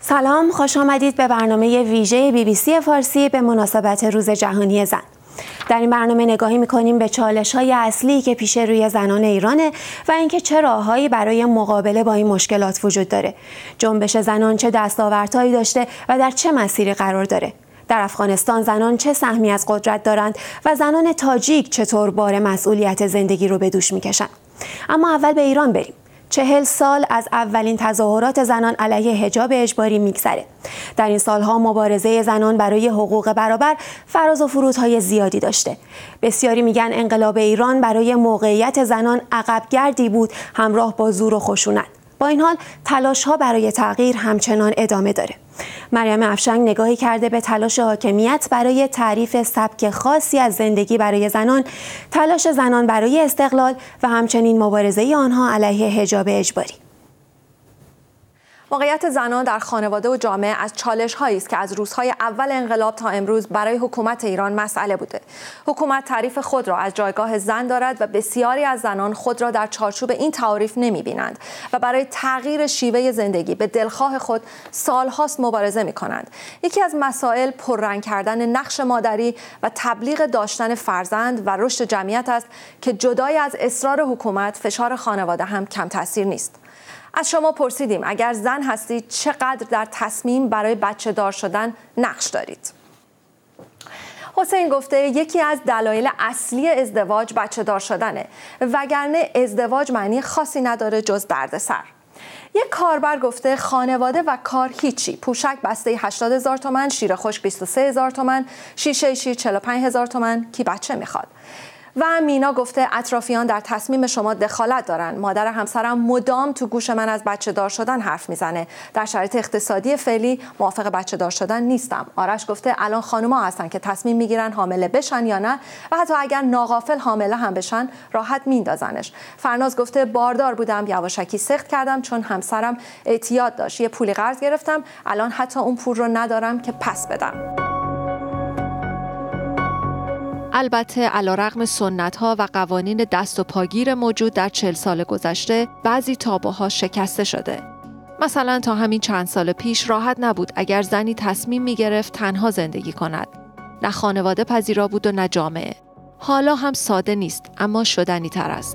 سلام، خوش آمدید به برنامه ویژه BBC فارسی به مناسبت روز جهانی زن. در این برنامه نگاهی می‌کنیم به چالش‌های اصلی که پیش روی زنان ایرانه و اینکه چه راه‌هایی برای مقابله با این مشکلات وجود داره. جنبش زنان چه دستاوردهایی داشته و در چه مسیری قرار داره؟ در افغانستان زنان چه سهمی از قدرت دارند و زنان تاجیک چطور بار مسئولیت زندگی رو به دوش می‌کشند؟ اما اول به ایران بریم. 40 سال از اولین تظاهرات زنان علیه حجاب اجباری میگذره. در این سالها مبارزه زنان برای حقوق برابر فراز و فرودهای زیادی داشته. بسیاری میگن انقلاب ایران برای موقعیت زنان عقبگردی بود همراه با زور و خشونت. با این حال تلاش‌ها برای تغییر همچنان ادامه داره. مریم افشنگ نگاهی کرده به تلاش حاکمیت برای تعریف سبک خاصی از زندگی برای زنان، تلاش زنان برای استقلال و همچنین مبارزه آنها علیه حجاب اجباری. موقعیت زنان در خانواده و جامعه از چالش‌هایی است که از روزهای اول انقلاب تا امروز برای حکومت ایران مسئله بوده. حکومت تعریف خود را از جایگاه زن دارد و بسیاری از زنان خود را در چارچوب این تعریف نمی‌بینند و برای تغییر شیوه زندگی به دلخواه خود سال‌هاست مبارزه می‌کنند. یکی از مسائل پررنگ کردن نقش مادری و تبلیغ داشتن فرزند و رشد جمعیت است که جدای از اصرار حکومت فشار خانواده هم کم تأثیر نیست. از شما پرسیدیم اگر زن هستید چقدر در تصمیم برای بچه دار شدن نقش دارید؟ حسین گفته یکی از دلایل اصلی ازدواج بچه دار شدنه، وگرنه ازدواج معنی خاصی نداره جز دردسر. یک کاربر گفته خانواده و کار هیچی، پوشک بسته 80,000 تومان، شیر خشک 23,000 تومان، شیشه شیر 45,000 تومان، کی بچه میخواد؟ و مینا گفته اطرافیان در تصمیم شما دخالت دارن. مادر همسرم مدام تو گوش من از بچه دار شدن حرف میزنه. در شرایط اقتصادی فعلی موافق بچه دار شدن نیستم. آرش گفته الان خانوما هستن که تصمیم میگیرن حامله بشن یا نه و حتی اگر ناغافل حامله هم بشن راحت میندازنش. فرناز گفته باردار بودم، یواشکی سخت کردم چون همسرم اعتیاد داشت. یه پولی قرض گرفتم، الان حتی اون پول رو ندارم که پس بدم. البته علیرغم سنت‌ها و قوانین دست و پاگیر موجود در 40 سال گذشته، بعضی تابوها شکسته شده. مثلا تا همین چند سال پیش راحت نبود اگر زنی تصمیم می‌گرفت تنها زندگی کند. نه خانواده پذیرا بود و نه جامعه. حالا هم ساده نیست، اما شدنی تر است.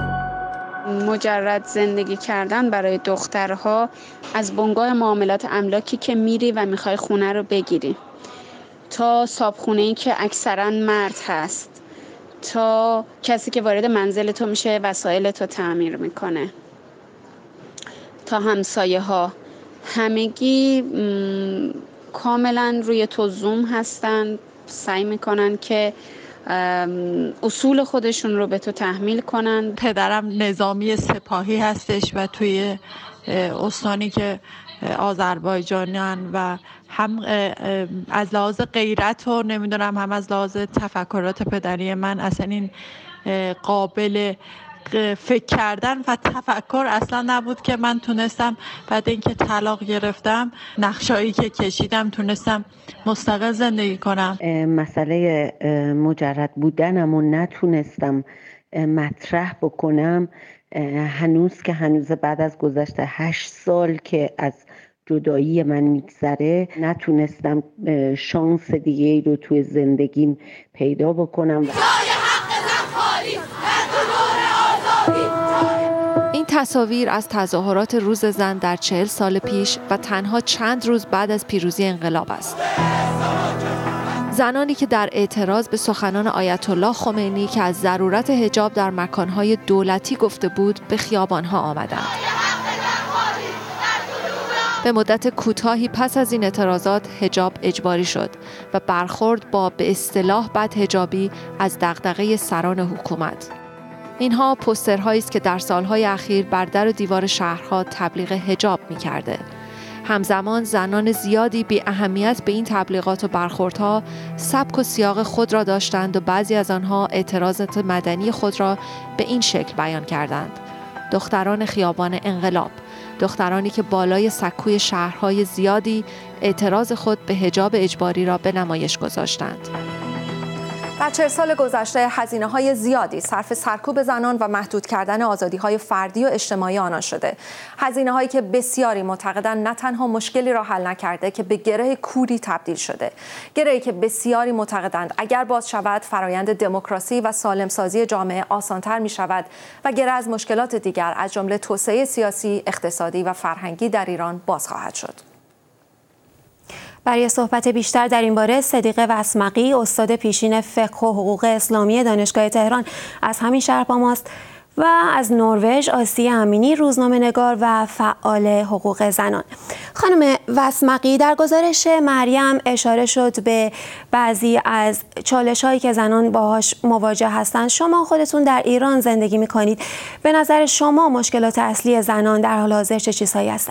مجرد زندگی کردن برای دخترها از بنگاه معاملات املاکی که میری و میخوای خونه رو بگیری، تا صابخونه‌ای که اکثراً مرد هست، تا کسی که وارد منزل تو میشه وسایل تو تعمیر میکنه، تا همسایه ها، همگی کاملاً روی تو زوم هستن، سعی میکنن که اصول خودشون رو به تو تحمیل کنن. پدرم نظامی سپاهی هستش و توی استانی که آذربایجانن و هم از لحاظ غیرت و نمیدونم هم از لحاظ تفکرات پدری من اصلا این قابل فکر کردن و تفکر اصلا نبود که من تونستم بعد اینکه طلاق گرفتم نقشایی که کشیدم تونستم مستقل زندگی کنم. مسئله مجرد بودنم و نتونستم مطرح بکنم. هنوز بعد از گذشته 8 سال که از جدایی من میگذره نتونستم شانس دیگه ای رو توی زندگیم پیدا بکنم. این تصاویر از تظاهرات روز زن در 40 سال پیش و تنها چند روز بعد از پیروزی انقلاب است. زنانی که در اعتراض به سخنان آیت الله خمینی که از ضرورت حجاب در مکانهای دولتی گفته بود به خیابانها آمدند. به مدت کوتاهی پس از این اعتراضات حجاب اجباری شد و برخورد با به اصطلاح بدحجابی از دغدغه سران حکومت. اینها پوسترهایی است که در سالهای اخیر بر در و دیوار شهرها تبلیغ حجاب می‌کرده. همزمان زنان زیادی بی اهمیت به این تبلیغات و برخوردها سبک و سیاق خود را داشتند و بعضی از آنها اعتراضات مدنی خود را به این شکل بیان کردند. دختران خیابان انقلاب، دخترانی که بالای سکوی شهرهای زیادی اعتراض خود به حجاب اجباری را به نمایش گذاشتند. در 40 سال گذشته هزینه‌های زیادی صرف سرکوب زنان و محدود کردن آزادی‌های فردی و اجتماعی آنان شده. هزینه‌هایی که بسیاری معتقدند نه تنها مشکلی را حل نکرده که به گره کوری تبدیل شده. گره‌ای که بسیاری معتقدند اگر باز شود فرایند دموکراسی و سالمسازی جامعه آسان‌تر می‌شود و گره از مشکلات دیگر از جمله توسعه سیاسی، اقتصادی و فرهنگی در ایران باز خواهد شد. برای صحبت بیشتر در این باره صدیقه وسمقی، استاد پیشین فقه و حقوق اسلامی دانشگاه تهران از همین شهر با ماست و از نروژ آسیه امینی، روزنامه‌نگار و فعال حقوق زنان. خانم وسمقی، در گزارش مریم اشاره شد به بعضی از چالش‌هایی که زنان باهاش مواجه هستند. شما خودتون در ایران زندگی می‌کنید. به نظر شما مشکلات اصلی زنان در حال حاضر چه چیزهایی هستند؟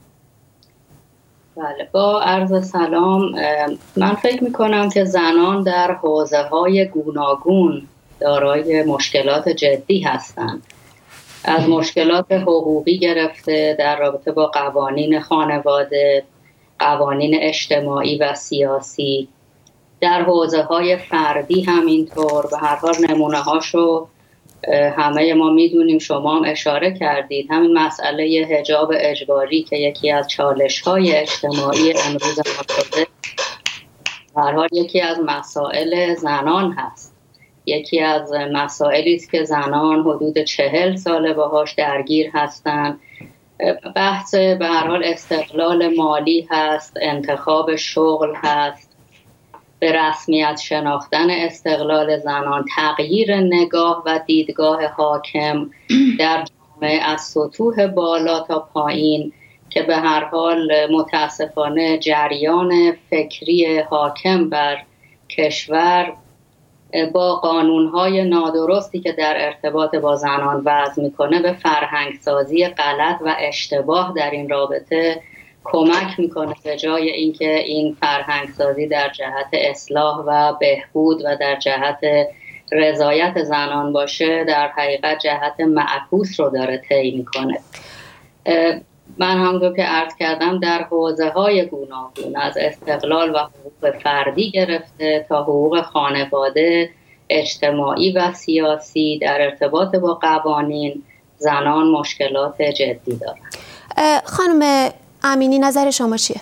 بله، با عرض سلام. من فکر میکنم که زنان در حوزه‌های گوناگون دارای مشکلات جدی هستند. از مشکلات حقوقی گرفته در رابطه با قوانین خانواده، قوانین اجتماعی و سیاسی، در حوزه‌های فردی همینطور. به هر حال نمونه‌هاشو همه ما میدونیم، شما هم اشاره کردید. همین مسئله حجاب اجباری که یکی از چالش‌های اجتماعی امروز ما شده، به هر حال یکی از مسائل زنان هست. یکی از مسائلی است که زنان حدود 40 ساله باهاش درگیر هستند. بحث به هر حال استقلال مالی هست، انتخاب شغل هست، به رسمیت شناختن استقلال زنان، تغییر نگاه و دیدگاه حاکم در جامعه از سطوح بالا تا پایین که به هر حال متاسفانه جریان فکری حاکم بر کشور با قانونهای نادرستی که در ارتباط با زنان وضع میکنه به فرهنگسازی غلط و اشتباه در این رابطه کمک میکنه، به جای اینکه این فرهنگسازی در جهت اصلاح و بهبود و در جهت رضایت زنان باشه، در حقیقت جهت معکوس رو داره طی میکنه. من همونطور که عرض کردم در حوزه‌های گوناگون، از استقلال و حقوق فردی گرفته تا حقوق خانواده، اجتماعی و سیاسی، در ارتباط با قوانین زنان مشکلات جدی دارن. خانم امینی، نظر شما چیه؟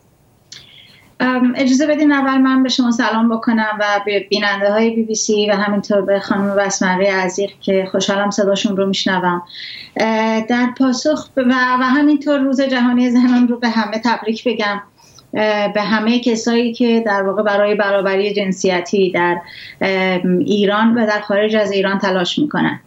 اجازه بدین اول من به شما سلام بکنم و به بیننده های BBC و همینطور به خانم وسمقی عزیز که خوشحالم صداشون رو میشنوم. در پاسخ و همینطور روز جهانی زنان رو به همه تبریک بگم، به همه کسایی که در واقع برای برابری جنسیتی در ایران و در خارج از ایران تلاش میکنن.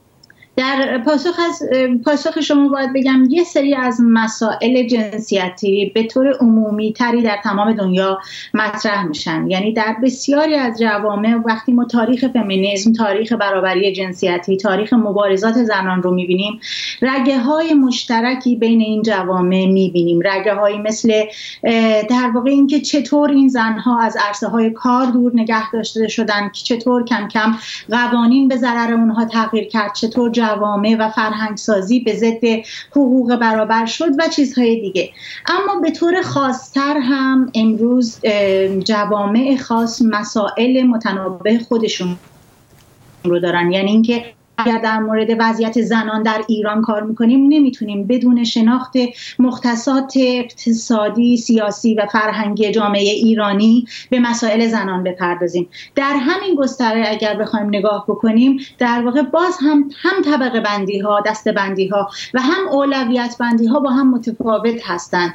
در پاسخ شما باید بگم یه سری از مسائل جنسیتی به طور عمومی تری در تمام دنیا مطرح میشن. یعنی در بسیاری از جوامع وقتی ما تاریخ فمینیسم، تاریخ برابری جنسیتی، تاریخ مبارزات زنان رو میبینیم، رگه های مشترکی بین این جوامع میبینیم. رگه هایی مثل در واقع این که چطور این زنها از عرصه های کار دور نگه داشته شدن، چطور کم کم قوانین به ضرر اونها تغییر کرد، چطور جوامع و فرهنگسازی به ضد حقوق برابر شد و چیزهای دیگه. اما به طور خاصتر هم امروز جوامع خاص مسائل متنوع خودشون رو دارن. یعنی اینکه اگر در مورد وضعیت زنان در ایران کار میکنیم نمیتونیم بدون شناخت مختصات اقتصادی، سیاسی و فرهنگی جامعه ایرانی به مسائل زنان بپردازیم. در همین گستره اگر بخوایم نگاه بکنیم در واقع باز هم طبقه بندی ها، دسته بندی ها و هم اولویت بندی ها با هم متفاوت هستند.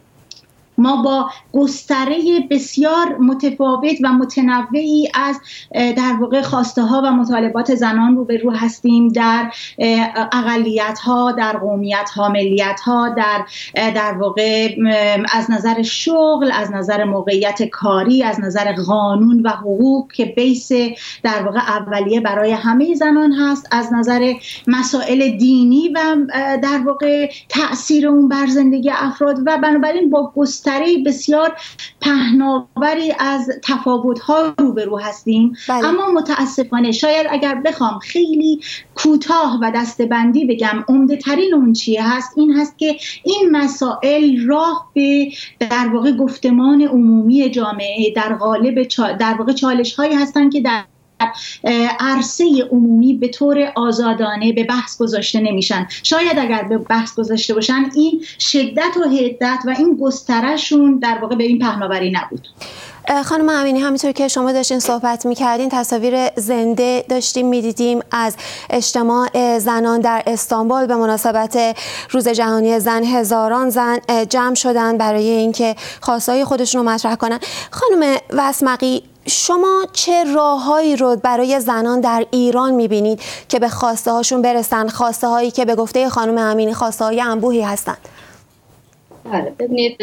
ما با گستره بسیار متفاوت و متنوعی از در واقع خواسته ها و مطالبات زنان روبرو هستیم، در اقلیت ها، در قومیت ها، ملیت ها، در واقع از نظر شغل، از نظر موقعیت کاری، از نظر قانون و حقوق که بیس در واقع اولیه برای همه زنان هست، از نظر مسائل دینی و در واقع تأثیر اون بر زندگی افراد. و بنابراین با گستره بسیار پهناوری از تفاوت‌ها روبرو هستیم. اما متاسفانه شاید اگر بخوام خیلی کوتاه و دسته‌بندی بگم عمده ترین اون چیه هست این هست که این مسائل راه به در واقع گفتمان عمومی جامعه در قالب در واقع چالش‌هایی هستند که در عرصه عمومی به طور آزادانه به بحث گذاشته نمیشن. شاید اگر به بحث گذاشته باشن این شدت و حدت و این گسترهشون در واقع به این پهناوری نبود. خانم امینی، همینطور که شما داشتین صحبت میکردین تصاویر زنده داشتیم میدیدیم از اجتماع زنان در استانبول به مناسبت روز جهانی زن. هزاران زن جمع شدن برای اینکه خواستهای خودشون رو مطرح کنن. خانم وسمقی، شما چه راههایی رو برای زنان در ایران میبینید که به خواسته هاشون برسن، خواسته هایی که به گفته خانم امینی خواسته های انبوهی هستند؟ بله، ببینید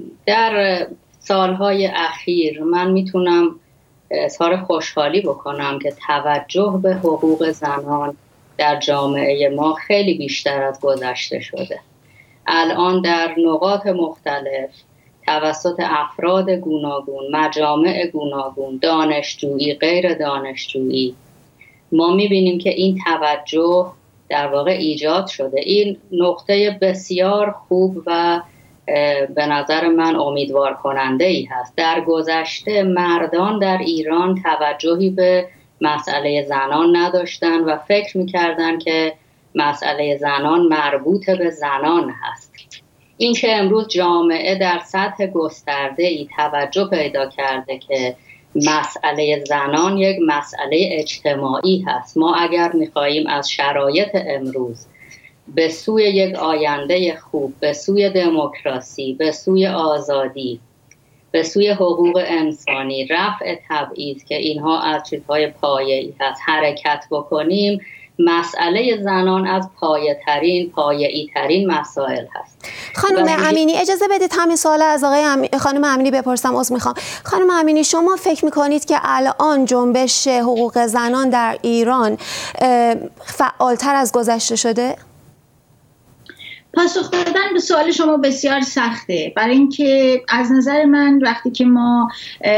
در سالهای اخیر من میتونم اظهار خوشحالی بکنم که توجه به حقوق زنان در جامعه ما خیلی بیشتر از گذشته شده. الان در نقاط مختلف توسط افراد گوناگون، مجامع گوناگون، دانشجویی، غیر دانشجویی، ما میبینیم که این توجه در واقع ایجاد شده. این نقطه بسیار خوب و به نظر من امیدوار کننده ای هست. در گذشته مردان در ایران توجهی به مسئله زنان نداشتن و فکر میکردن که مسئله زنان مربوط به زنان هست. این که امروز جامعه در سطح گسترده ای توجه پیدا کرده که مسئله زنان یک مسئله اجتماعی هست. ما اگر میخواییم از شرایط امروز به سوی یک آینده خوب، به سوی دموکراسی، به سوی آزادی، به سوی حقوق انسانی، رفع تبعیض که اینها از چیزهای پایه‌ای هست خرکت بکنیم، مسئله زنان از پایه‌ای ترین مسائل هست. خانم امینی، اجازه بدید همین سوال از خانم امینی بپرسم. عذر میخوام. خانم امینی، شما فکر میکنید که الان جنبش حقوق زنان در ایران فعالتر از گذشته شده؟ پاسخ دادن به سوال شما بسیار سخته، برای اینکه از نظر من وقتی که ما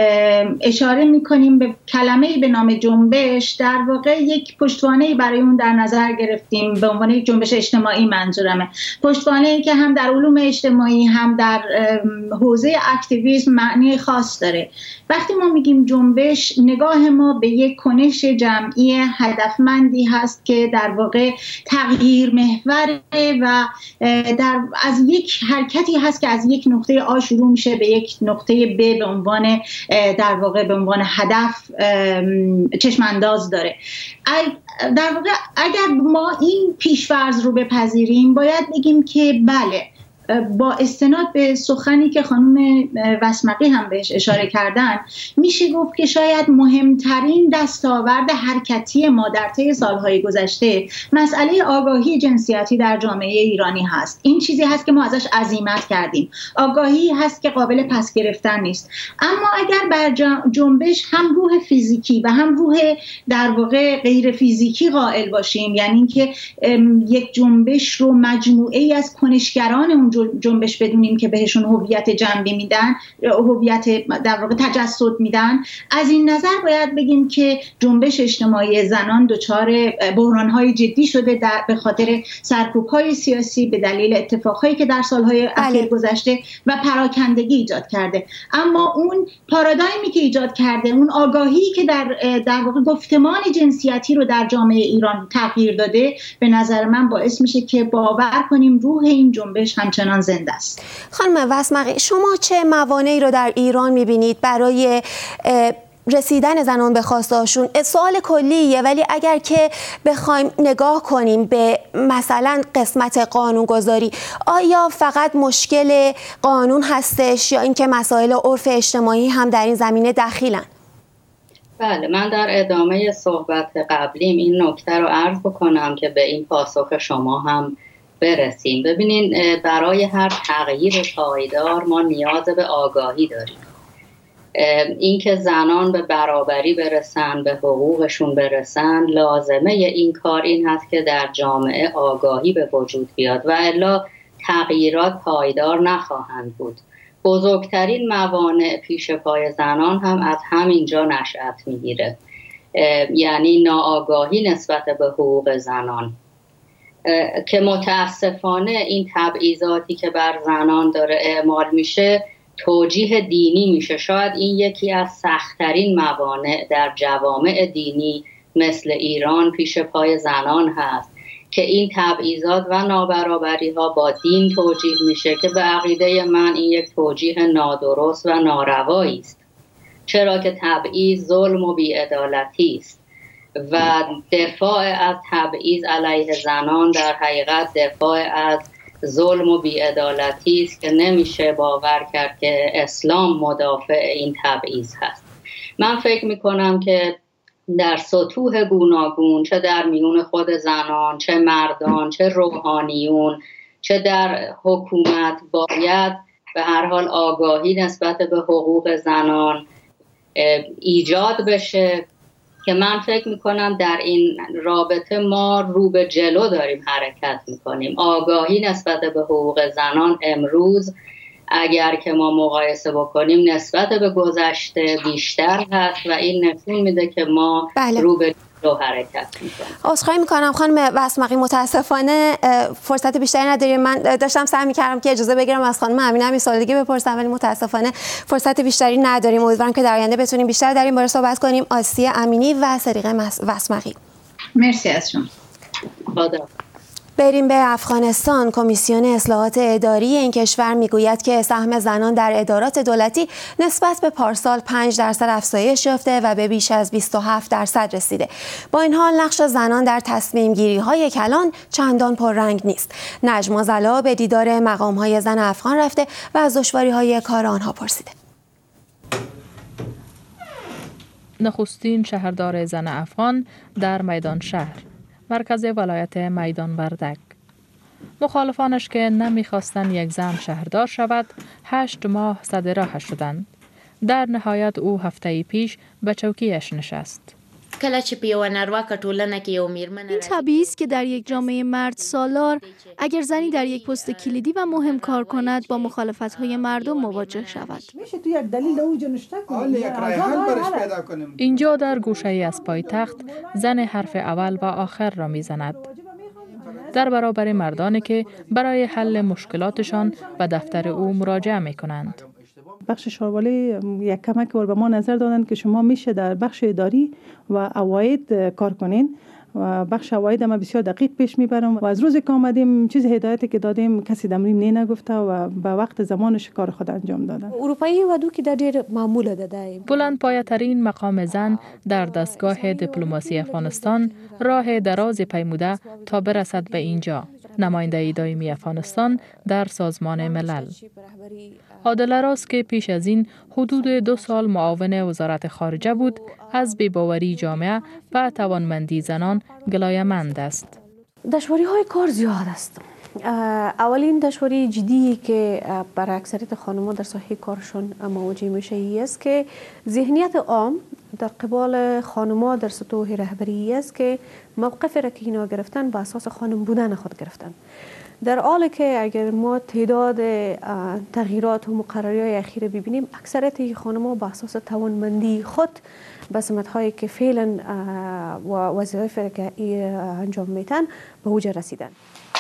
اشاره میکنیم به کلمه‌ای به نام جنبش، در واقع یک پشتوانه‌ای برای اون در نظر گرفتیم به عنوان یک جنبش اجتماعی. منظورمه پشتوانه‌ای که هم در علوم اجتماعی هم در حوزه اکتیویسم معنی خاص داره. وقتی ما میگیم جنبش، نگاه ما به یک کنش جمعی هدفمندی هست که در واقع تغییر محور و از یک حرکتی هست که از یک نقطه آ شروع میشه به یک نقطه ب به عنوان در واقع به عنوان هدف چشم انداز داره. در واقع اگر ما این پیش‌فرض رو بپذیریم باید بگیم که بله، با استناد به سخنی که خانم وسمقی هم بهش اشاره کردن میشه گفت که شاید مهمترین دستاورد حرکتی ما در طی سالهای گذشته مسئله آگاهی جنسیتی در جامعه ایرانی هست. این چیزی هست که ما ازش عزیمت کردیم، آگاهی هست که قابل پس گرفتن نیست. اما اگر بر جنبش هم روح فیزیکی و هم روح در واقع غیر فیزیکی قائل باشیم، یعنی اینکه یک جنبش رو مجموعه‌ای از کنشگران اون جنبش بدونیم که بهشون هویت جنبی میدن، هویت در واقع تجسد میدن، از این نظر باید بگیم که جنبش اجتماعی زنان دچار بحران‌های جدی شده به خاطر سرکوب‌های سیاسی به دلیل اتفاقهایی که در سالهای اخیر گذشته و پراکندگی ایجاد کرده. اما اون پارادایمی که ایجاد کرده، اون آگاهی که در واقع گفتمان جنسیتی رو در جامعه ایران تغییر داده، به نظر من باعث میشه که باور کنیم روح این جنبش همچنان زنده است. خانم وسمقی، شما چه موانعی رو در ایران می‌بینید برای رسیدن زنان به خواسته‌هاشون؟ سوال کلیه، ولی اگر که بخوایم نگاه کنیم به مثلا قسمت قانونگذاری، آیا فقط مشکل قانون هستش یا اینکه مسائل عرف اجتماعی هم در این زمینه دخیلن؟ بله، من در ادامه صحبت قبلیم این نکته رو عرض بکنم که به این پاسخ شما هم برسیم. ببینین، برای هر تغییر پایدار ما نیاز به آگاهی داریم. اینکه زنان به برابری برسن، به حقوقشون برسن، لازمه این کار این هست که در جامعه آگاهی به وجود بیاد و الا تغییرات پایدار نخواهند بود. بزرگترین موانع پیش پای زنان هم از همینجا نشأت میگیره، یعنی ناآگاهی نسبت به حقوق زنان که متاسفانه این تبعیضاتی که بر زنان داره اعمال میشه توجیه دینی میشه. شاید این یکی از سخت‌ترین موانع در جوامع دینی مثل ایران پیش پای زنان هست که این تبعیضات و نابرابری ها با دین توجیه میشه که به عقیده من این یک توجیه نادرست و ناروایی است، چرا که تبعیض ظلم و بی‌عدالتی است و دفاع از تبعیض علیه زنان در حقیقت دفاع از ظلم و بی‌عدالتی است که نمیشه باور کرد که اسلام مدافع این تبعیض هست. من فکر میکنم که در سطوح گوناگون، چه در میون خود زنان، چه مردان، چه روحانیون، چه در حکومت، باید به هر حال آگاهی نسبت به حقوق زنان ایجاد بشه که من فکر میکنم در این رابطه ما رو به جلو داریم حرکت میکنیم. آگاهی نسبت به حقوق زنان امروز اگر که ما مقایسه بکنیم نسبت به گذشته بیشتر هست و این نشون میده که ما رو به جلو حرکت میکنیم. عذرخواهی میکنم خانم وسمقی، متاسفانه فرصت بیشتری نداریم. من داشتم سعی میکردم که اجازه بگیرم از خانم امینه هم این سوال دیگه بپرسم ولی متاسفانه فرصت بیشتری نداریم. امیدوارم که در آینده بتونیم بیشتر در این باره صحبت کنیم. آسیه امینی و صدیقه وسمقی، مرسی از شما. خدا. بریم به افغانستان. کمیسیون اصلاحات اداری این کشور میگوید که سهم زنان در ادارات دولتی نسبت به پارسال 5% افزایش یافته و به بیش از 27% رسیده. با این حال نقش زنان در تصمیم گیری های کلان چندان پررنگ نیست. نجما زلا به دیدار مقام های زن افغان رفته و از دشواری های کار آنها پرسیده. نخستین شهردار زن افغان در میدان شهر، مرکز ولایت میدان وردک. مخالفانش که نمیخواستند یک زن شهردار شود 8 ماه سد راه شدند. در نهایت او هفته پیش به چوکیش نشست. این طبیعی است که در یک جامعه مرد سالار اگر زنی در یک پست کلیدی و مهم کار کند با مخالفت‌های مردم مواجه شود. اینجا در گوشه از پایتخت زن حرف اول و آخر را میزند در برابر مردانی که برای حل مشکلاتشان به دفتر او مراجعه میکنند. بخش شاروالی یک کمک به ما نظر دادند که شما میشه در بخش اداری و عواید کار کنین و بخش عواید ما بسیار دقیق پیش میبرم و از روزی که آمدیم چیز هدایتی که دادیم کسی دمریم نه نگفته و به وقت زمانش کار خود انجام دادن. اروپایی ودو که در دیر معمول داده. بلند پایه‌ترین مقام زن در دستگاه دیپلماسی افغانستان راه دراز پیموده تا برسد به اینجا. نماینده دائمی افغانستان در سازمان ملل. عادل راست که پیش از این حدود 2 سال معاون وزارت خارجه بود، از بی‌باوری جامعه و توانمندی زنان گلایه‌مند است. دشواری‌های کار زیاد است. اولین دشواری جدی که برای اکثریت خانم‌ها در ساحه کارشون مواجه میشه ای است که ذهنیت عام در قبال خانم‌ها در سطوح رهبری است که موقفی را که اینا گرفتن با اساس خانم بودن خود گرفتن، در حالی که اگر ما تعداد تغییرات و مقرری‌های اخیر ببینیم اکثریت خانم‌ها با اساس توانمندی خود به سمت‌هایی که فعلا و وظایفی که انجام میدن به اوج رسیدن.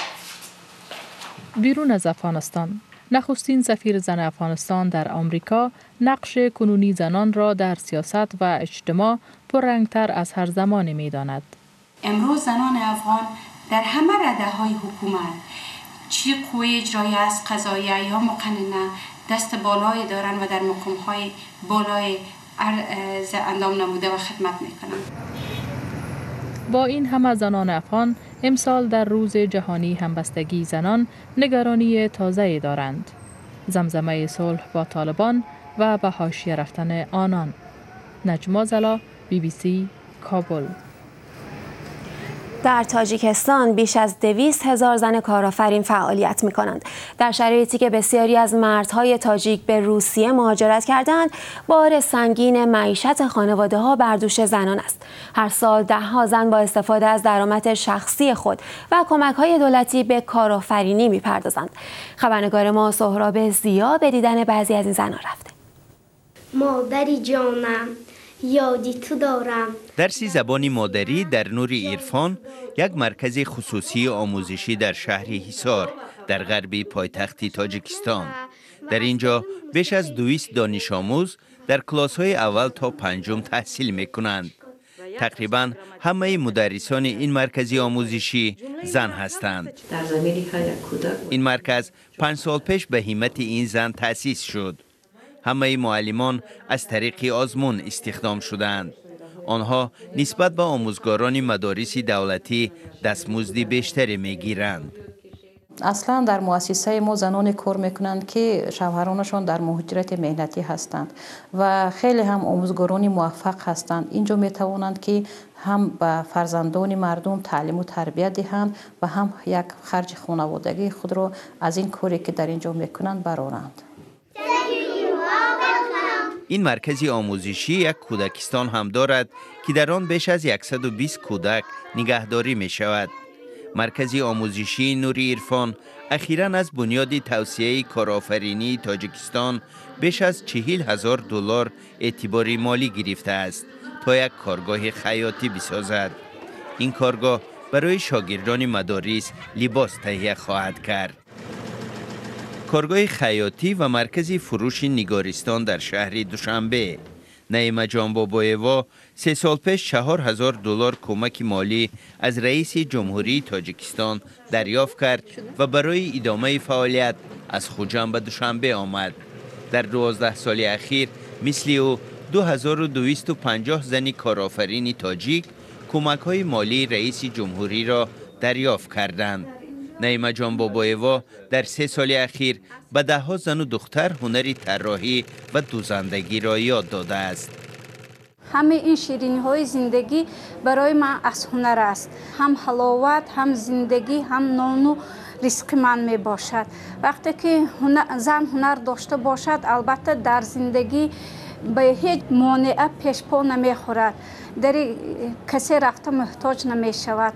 بیرون از افغانستان، نخستین سفیر زن افغانستان در آمریکا نقش کنونی زنان را در سیاست و اجتماع پررنگتر از هر زمانی می‌داند. امروز زنان افغان در همه رده‌های حکومت، چه قوه اجرایی است، قضاییه یا مقننه، دست بالایی دارند و در مقام‌های بالای اندام نموده و خدمت می‌کنند. با این همه زنان افغان امسال در روز جهانی همبستگی زنان نگرانی تازه‌ای دارند. زمزمه صلح با طالبان و به حاشیه رفتن آنان. نجما زلا، BBC، کابل. در تاجیکستان بیش از 200,000 زن کارآفرین فعالیت می‌کنند. در شرایطی که بسیاری از مردهای تاجیک به روسیه مهاجرت کردند، بار سنگین معیشت خانواده‌ها بر دوش زنان است. هر سال ده‌ها زن با استفاده از درآمد شخصی خود و کمک‌های دولتی به کارآفرینی می‌پردازند. خبرنگار ما سهراب ضیا به دیدن بعضی از این زنان رفته. مادری جانم، یادی تو دارم. درسی زبان مادری در نور عرفان، یک مرکز خصوصی آموزشی در شهر حصار در غرب پایتخت تاجیکستان. در اینجا بیش از 200 دانش آموز در کلاس‌های اول تا پنجم تحصیل می‌کنند. تقریباً همه مدرسان این مرکز آموزشی زن هستند. این مرکز 5 سال پیش به همت این زن تأسیس شد. همه معلمان از طریق آزمون استخدام شدند. آنها نسبت به آموزگاران مدارس دولتی دستمزد بیشتری میگیرند. اصلا در مؤسسه ما زنان کار میکنند که شوهرانشان در مهاجرت مهنتی هستند و خیلی هم آموزگاران موفق هستند. اینجا میتوانند که هم به فرزندان مردم تعلیم و تربیت دهند و هم یک خرج خانوادگی خود را از این کاری که در اینجا میکنند برآورند. این مرکز آموزشی یک کودکستان هم دارد که در آن بیش از 120 کودک نگهداری می شود. مرکز آموزشی نور عرفان اخیراً از بنیاد توسعه کارآفرینی تاجیکستان بیش از 40,000 دلار اعتباری مالی گرفته است تا یک کارگاه خیاطی بسازد. این کارگاه برای شاگردان مدارس لباس تهیه خواهد کرد. کارگاه خیاطی و مرکز فروش نگارستان در شهر دوشنبه. نعیمه جان بابایوا 3 سال پیش 4,000 دلار کمک مالی از رئیس جمهوری تاجیکستان دریافت کرد و برای ادامه فعالیت از خوجند به دوشنبه آمد. در 12 سال اخیر مثل او 2250 زن کارآفرین تاجیک کمک‌های مالی رئیس جمهوری را دریافت کردند. نعیمه جان بابایوا در 3 سال اخیر به 10 زن و دختر هنر طراحی و دوزندگی را یاد داده است. همه این شیرینی های زندگی برای من از هنر است. هم حلاوت، هم زندگی، هم نان و رزق من می باشد. وقتی که زن هنر داشته باشد، البته در زندگی به هیچ مانع پیش پا نمی خورد. در کسی رفته محتاج نمی شود.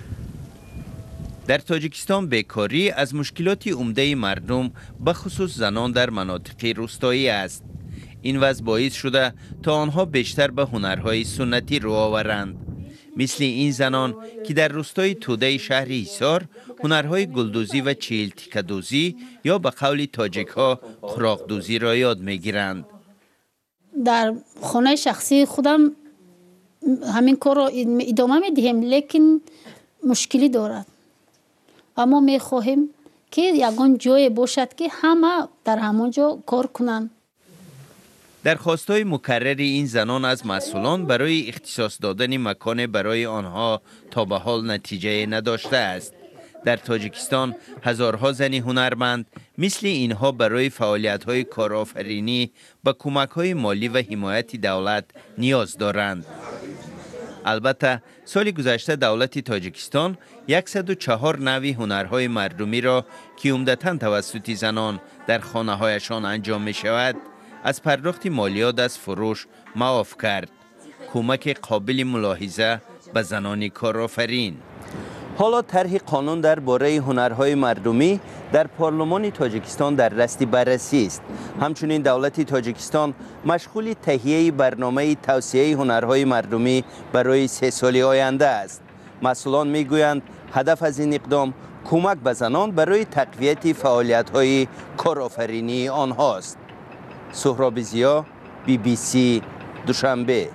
در تاجیکستان بیکاری از مشکلات عمده مردم به خصوص زنان در مناطق روستایی است. این وضع باعث شده تا آنها بیشتر به هنرهای سنتی رو آورند. مثل این زنان که در روستای توده شهر حصار هنرهای گلدوزی و چیل تیکه دوزی یا به قول تاجیک ها خراق دوزی را یاد میگیرند. در خانه شخصی خودم همین کار را ادامه میدیم، لیکن مشکلی دارد. اما می خواهیم که یگان جای باشد که همه در همانجا کار کنند. درخواست‌های مکرر این زنان از مسئولان برای اختصاص دادن مکان برای آنها تا به حال نتیجه نداشته است. در تاجیکستان هزارها زن هنرمند مثل اینها برای فعالیت‌های کارآفرینی به کمک‌های مالی و حمایت دولت نیاز دارند. البته سال گذشته دولت تاجیکستان 104 نوع هنرهای مردمی را که عمدتاً توسط زنان در خانه‌هایشان انجام می شود از پرداخت مالیات از فروش معاف کرد. کمک قابل ملاحظه به زنان کارآفرین. حالا طرح قانون درباره هنرهای مردمی در پارلمان تاجیکستان در دست بررسی است. همچنین دولت تاجیکستان مشغول تهیه برنامه توسعه هنرهای مردمی برای 3 سال آینده است. مسئولان میگویند هدف از این اقدام کمک به زنان برای تقویت فعالیت‌های کارآفرینی آنهاست. سهراب ضیا، BBC دوشنبه.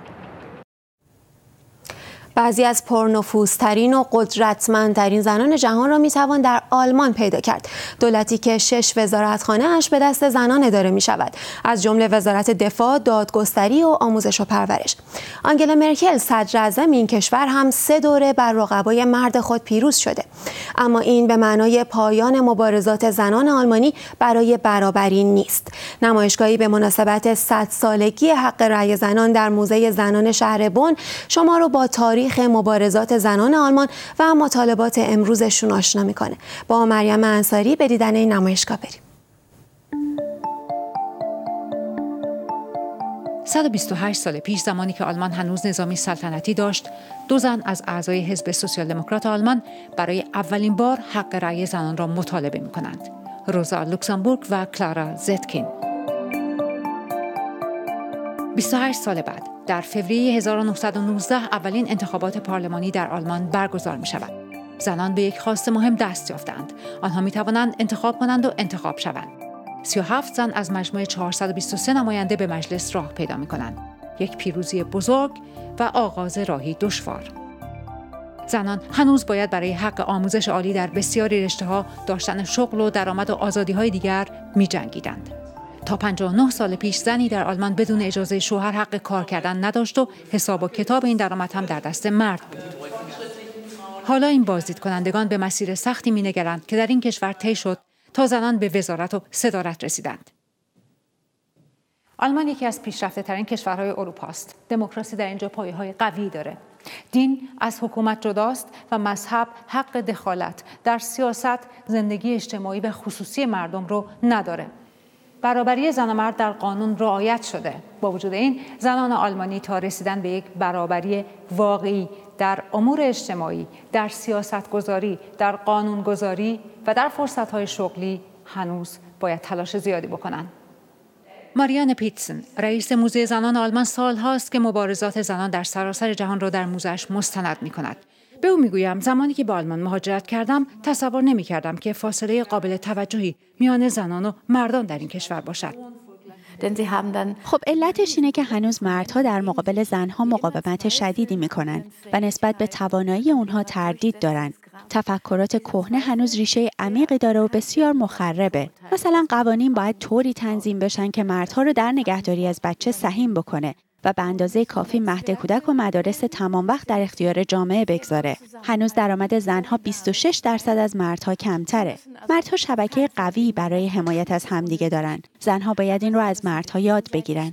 بعضی از پرنفوذترین و قدرتمندترین زنان جهان را میتوان در آلمان پیدا کرد، دولتی که 6 وزارتخانه‌اش به دست زنان اداره می‌شود، از جمله وزارت دفاع، دادگستری و آموزش و پرورش. آنگلا مرکل صدراعظم این کشور هم 3 دوره بر رقبای مرد خود پیروز شده، اما این به معنای پایان مبارزات زنان آلمانی برای برابری نیست. نمایشگاهی به مناسبت 100 سالگی حق رأی زنان در موزه زنان شهر بن شما رو با تاریخ مبارزات زنان آلمان و مطالبات امروزشون آشنا میکنه. با مریم انصاری به دیدن این نمایشگاه بریم. 128 سال پیش، زمانی که آلمان هنوز نظامی سلطنتی داشت، 2 زن از اعضای حزب سوسیال دموکرات آلمان برای اولین بار حق رأی زنان را مطالبه می‌کنند: روزا لوکزامبورگ و کلارا زتکین. 28 سال بعد، در فوریه 1919 اولین انتخابات پارلمانی در آلمان برگزار می‌شود. زنان به یک خواست مهم دست یافتند. آنها می‌توانند انتخاب کنند و انتخاب شوند. 37 زن از مجموع 423 نماینده به مجلس راه پیدا می‌کنند. یک پیروزی بزرگ و آغاز راهی دشوار. زنان هنوز باید برای حق آموزش عالی در بسیاری رشته‌ها، داشتن شغل و درآمد و آزادی‌های دیگر می‌جنگیدند. تا 59 سال پیش زنی در آلمان بدون اجازه شوهر حق کار کردن نداشت و حساب و کتاب این درآمد هم در دست مرد بود. حالا این بازدید کنندگان به مسیر سختی می‌نگرند که در این کشور طی شد تا زنان به وزارت و صدارت رسیدند. آلمان یکی از پیشرفته‌ترین کشورهای اروپا است. دموکراسی در اینجا پایه‌های قوی داره. دین از حکومت جداست و مذهب حق دخالت در سیاست، زندگی اجتماعی و خصوصی مردم رو نداره. برابری زن و مرد در قانون رعایت شده. با وجود این، زنان آلمانی تا رسیدن به یک برابری واقعی در امور اجتماعی، در سیاستگذاری، در قانونگذاری و در فرصت‌های شغلی هنوز باید تلاش زیادی بکنند. ماریانه پیتسن، رئیس موزه زنان آلمان، سال‌هاست که مبارزات زنان در سراسر جهان را در موزه‌اش مستند می‌کند. به او میگویم زمانی که به آلمان مهاجرت کردم تصور نمی‌کردم که فاصله قابل توجهی میان زنان و مردان در این کشور باشد. خب علتش اینه که هنوز مردها در مقابل زنها مقاومت شدیدی میکنن و نسبت به توانایی اونها تردید دارن. تفکرات کهنه هنوز ریشه عمیقی داره و بسیار مخربه. مثلا قوانین باید طوری تنظیم بشن که مردها رو در نگهداری از بچه سهیم بکنه و به اندازه کافی مهد کودک و مدارس تمام وقت در اختیار جامعه بگذاره. هنوز درآمد زنها 26% از مردها کمتره. مردها شبکه قوی برای حمایت از همدیگه دارن. زنها باید این رو از مردها یاد بگیرن.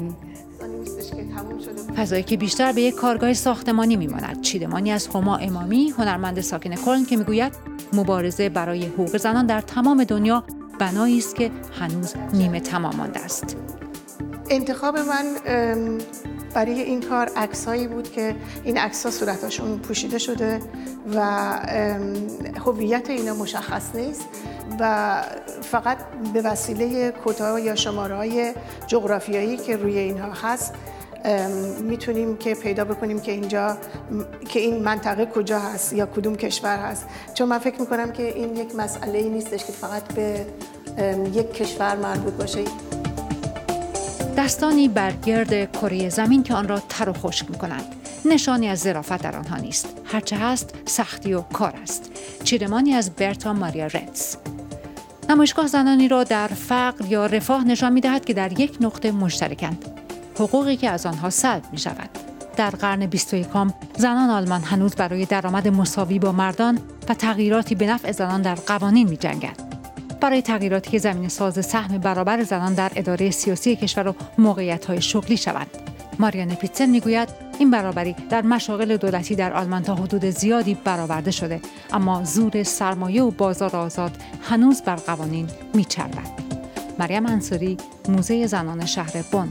فضایی که بیشتر به یک کارگاه ساختمانی میماند. چیدمانی از هما امامی، هنرمند ساکن کلن، که میگوید مبارزه برای حقوق زنان در تمام دنیا بنایی است که هنوز نیمه تمام مانده است. انتخاب من برای این کار عکسایی بود که این عکس‌ها صورتاشون پوشیده شده و هویت اینا مشخص نیست و فقط به وسیله کدها یا شماره‌های جغرافیایی که روی اینها هست میتونیم که پیدا بکنیم که اینجا که این منطقه کجا هست یا کدوم کشور هست. چون من فکر میکنم که این یک مسئله نیستش که فقط به یک کشور مربوط باشه. دستانی برگرد کره زمین که آن را تر و خشک می‌کنند. نشانی از ظرافت در آنها نیست. هرچه هست سختی و کار است. چیدمانی از برتا ماریا رتز. نمایشگاه زنانی را در فقر یا رفاه نشان می‌دهد که در یک نقطه مشترکند. حقوقی که از آنها سلب می‌شود. در قرن 21 زنان آلمان هنوز برای درآمد مساوی با مردان و تغییراتی به نفع زنان در قوانین می‌جنگند. برای تغییراتی که زمینه‌ساز سهم برابر زنان در اداره سیاسی کشور و موقعیت‌های شغلی شوند. ماریانه پیتسن میگوید این برابری در مشاغل دولتی در آلمان تا حدود زیادی برآورده شده، اما زور سرمایه و بازار آزاد هنوز بر قوانین میچربد. مریم انصاری، موزه زنان شهر بن.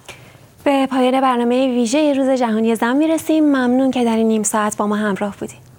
به پایان برنامه ویژه روز جهانی زن میرسیم. ممنون که در این نیم ساعت با ما همراه بودید.